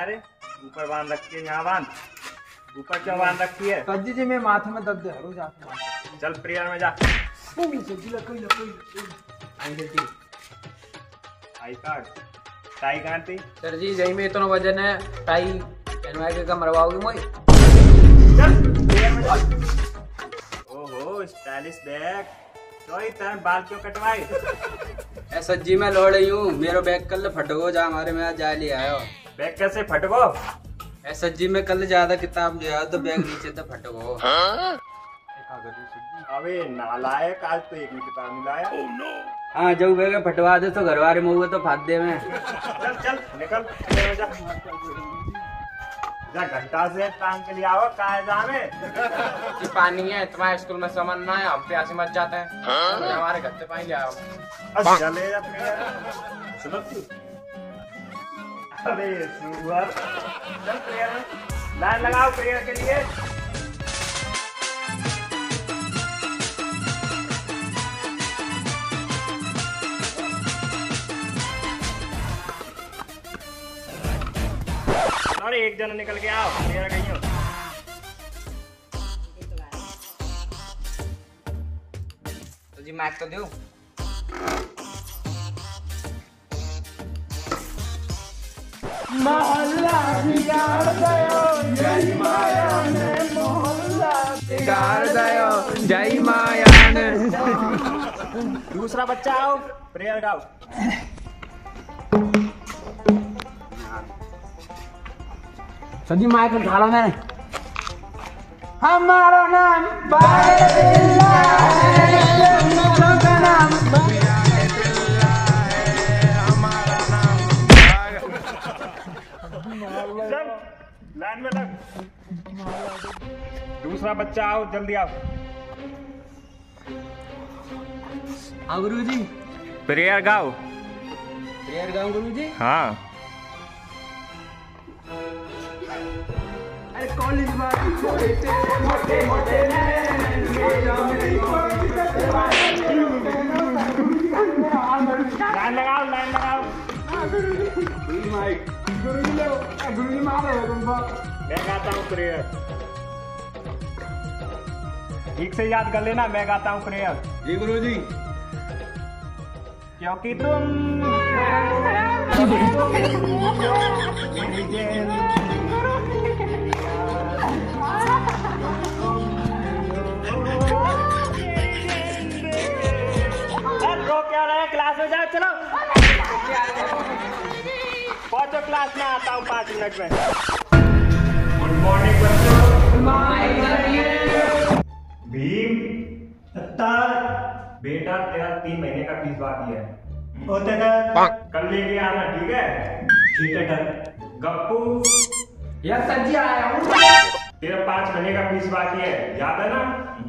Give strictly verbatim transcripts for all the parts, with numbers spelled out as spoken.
क्या रे ऊपर बांध रखी है, यहाँ बांध। ऊपर क्यों बांध रखी है? सज्जी जी में माथे में दर्द है, रो जाके चल प्रेयर में जा। सज्जी लकड़ी लकड़ी आई जल्दी आई कार्ड टाई कहाँ थी? सर जी जही में इतना वजन है, टाई पहनवा के कम मरवाओगे मोई? चल प्रेयर में जा। ओहो स्टाइलिश बैग, तो इतना बाल क्यों कटवाए? ए सज्जी मैं लौड़ रही हूँ, मेरा बैग कल फटगो जा हमारे में जा ले आयो। बैग कैसे फटगो? ए सज्जी में कल ज्यादा किताब ले आया तो बैग नीचे तो फटगो। अबे नालायक, आज तो एक भी किताब नहीं लाया। oh, no. हाँ जब बैग फटवा दे तो घर वाले मुँह तो फाद दे में। चल चल निकल जा, जा घंटा से टांग के लिए आओ। कहाँ जावे? पानी है तुम्हारे स्कूल में सामान ना है, हम प्यासे मच जाते हैं। हाँ? तो हमारे घर से पानी ले आओ। चले जा सुनो तू। अरे सुअर, चल प्रेयर लाइन लगाओ प्रेयर के लिए। अरे एक जना निकल के आओ, प्रेयर गई हो। तो जी मैच तो दो। मोहल्ला बिगाड़ दयो जय माया ने, मोहल्ला बिगाड़ दयो जय माया ने। दूसरा बच्चा आओ, प्रेयर गाओ। सजी माइक उठा लो मैंने। हमारा नाम बारिल्ला है, तुम का नाम चल लाइन में लग। दूसरा बच्चा आओ, जल्दी आओ। हाँ गुरु जी प्रेयर गाओ। प्रेयर गाऊं गुरु जी? हाँ अरे कॉलेज में मोटे मोटे लाइन लगाओ, लाइन लगाओ। गुरु जी लो, गुरु जी मारो तुमको। मैं गाता हूँ प्रेयर, ठीक से याद कर लेना। मैं गाता हूँ प्रेयर। जी गुरु जी। क्योंकि तुम रो क्या रहे? क्लास में जाओ, चलो पहुंचो क्लास में। आता हूँ पाँच मिनट में। गुड मॉर्निंग बच्चों। भीम बेटा तेरा तीन महीने का फीस बाकी है, होते कल लेके आना, ठीक है? ठीक है सर। गप्पू यार सज्जी आया हूँ। तेरा पाँच महीने का फीस बाकी है, याद है ना?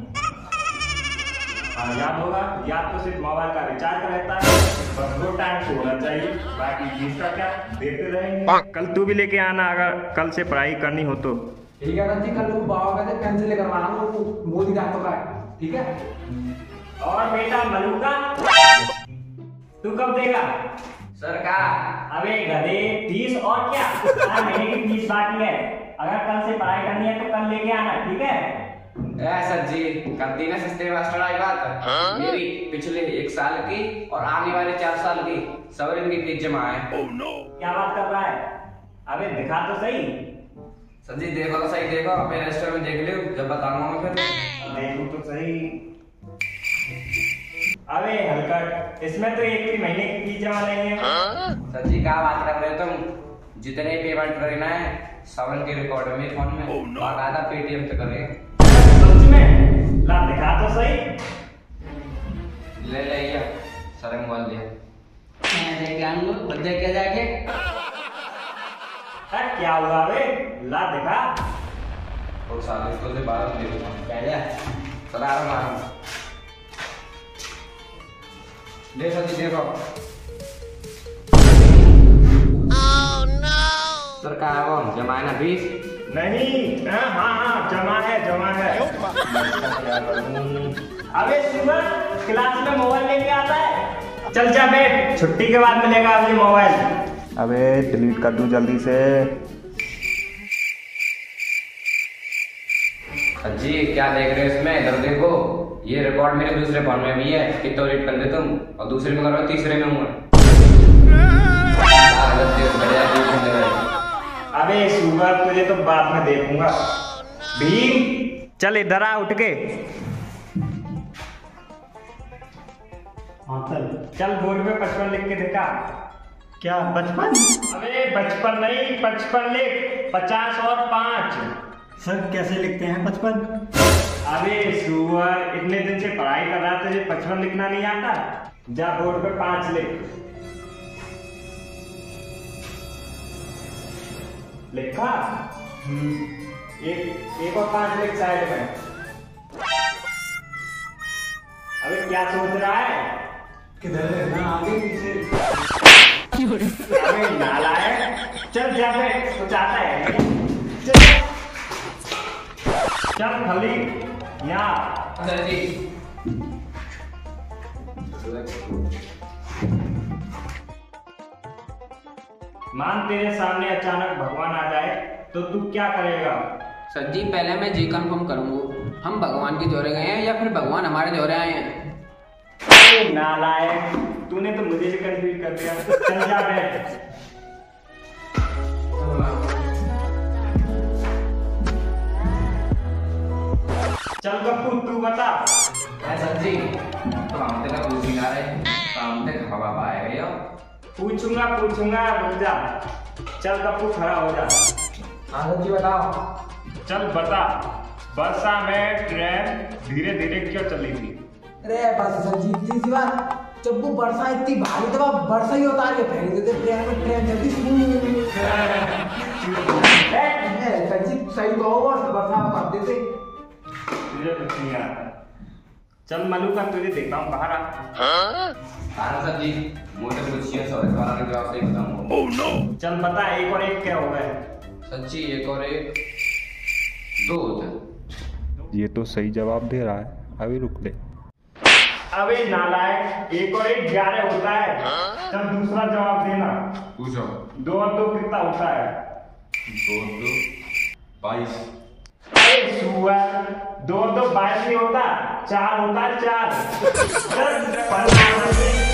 हाँ याद होगा। याद तो सिर्फ मोबाइल का रिचार्ज रहता है, बस दो टाइम से होना चाहिए, बाकी फीस का क्या देते रहेंगे। कल तू भी लेके आना अगर कल से पढ़ाई करनी हो तो। ठीक है सज्जी, कल बाबा का कैंसिल करवाना मोदी का तो, ठीक है? और बेटा मलूका तू कब देगा? सरकार अबे गधे, फीस और क्या? चार महीने की फीस बाकी है, अगर कल से पढ़ाई करनी है तो कल लेके आना, ठीक है? ए सर जी कर दी ना सस्ते मास्टर आई बात। हाँ? मेरी पिछले एक साल की और आने वाले चार साल की सब इनकी फीस जमा है। oh, no. क्या बात कर रहा है? अबे दिखा तो सही। सर जी देखो तो सही, देखो अपने रजिस्टर में देख लो, जब बताऊंगा मैं फिर। देखो तो सही। अबे हलकट, इसमें तो एक भी महीने की फीस जमा नहीं है। हाँ? सर जी क्या बात कर रहे हो तुम? जितने पेमेंट करना है सब इनके रिकॉर्ड में फोन में, oh, no. बाकायदा पेटीएम से करें। सच में? ला दिखा तो सही। ले ले ये सारे मोबाइल दिया। मैं देख आऊंगा, खुद देख के जाके। अरे क्या हुआ बे? ला दिखा। और साले इसको से बाहर ले लूंगा। क्या है? चला आ रहा हूं। ले सच्ची देखो। Oh no. सरकार वो जमा है ना बीस? नहीं, हाँ हाँ जमा है, जमा है। अबे सुबह क्लास में मोबाइल लेके आता है। चल जा बैठ, छुट्टी के बाद मिलेगा अभी मोबाइल। अबे डिलीट कर दूं जल्दी से। सर जी क्या देख रहे हो इसमें, इधर देखो, ये रिकॉर्ड मेरे दूसरे फोन में भी है, कितना रेट कर दे तुम, और दूसरे में करो, तीसरे में हूँ। अबे सुगर तुझे तो बाद में देखूंगा। भीम चल इधर आ उठ के। हाँ चल। चल बोर्ड पे पचपन लिख के दिखा। क्या बचपन? अबे बचपन नहीं, पचपन लिख, पचास और पाँच। सर कैसे लिखते हैं पचपन? अबे सुअर, इतने दिन से पढ़ाई कर रहा तुझे पचपन लिखना नहीं आता? जा बोर्ड पे पाँच लिख। लिखा? एक एक और पाँच लिख साइड में। अबे क्या सोच रहा है? किधर लिखना, आगे पीछे? अबे नालायक, चल जा बे, कुछ आता है? चल चल खली यहाँ। सर जी मान तेरे सामने अचानक भगवान आ जाए तो तू क्या करेगा? सर जी पहले मैं जी कंफर्म करूंगा, हम भगवान के जोरे गए हैं या फिर भगवान हमारे जोरे आए हैं। अरे नालायक, तूने तो मुझे भी कंफ्यूज कर दिया। चल जा बैठ। चल गप्पू तू बता। सर जी तो हम तक पूछ ही ना रहे, हम तक हवा पाएगा यो। पूछूंगा पूछूंगा, रुक जा। चल गप्पू खड़ा हो जा। हाँ सर जी बताओ। चल बता, वर्षा में ट्रेन धीरे धीरे क्यों चली थी? अरे बस सर जी इतनी सी बात, जब वो वर्षा इतनी भारी तो वह वर्षा ही उतार के फेंक देते ट्रेन में, ट्रेन चलती स्मूथ। सर जी सही कहो, वर्षा कर देते। तुझे कुछ नहीं आता। चल मलू का तुझे देखता हूँ, बाहर आ। हाँ सर जी मोटे पूछिए, सौ इस बार जवाब सही बताऊंगा। Oh no. चल बता एक और एक क्या हो गए? सर जी एक और एक दो होते। ये तो सही जवाब दे रहा है, अभी रुक ले। अबे नालायक, एक और एक ग्यारह होता है। चल दूसरा जवाब देना। पूछो। दो और दो कितना होता है? दो दो बाईस। अरे सुअर, दो और दो बाईस नहीं होता, चार होता है, चार। चल, पढ़ना